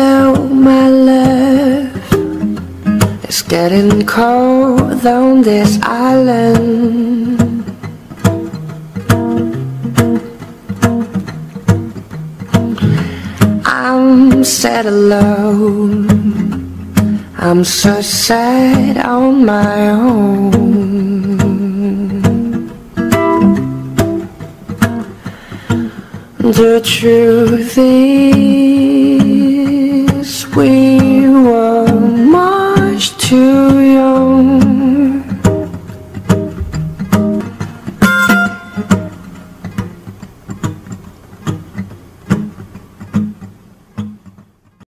Hello, my love. It's getting cold on this island. I'm sad alone. I'm so sad on my own. The truth is,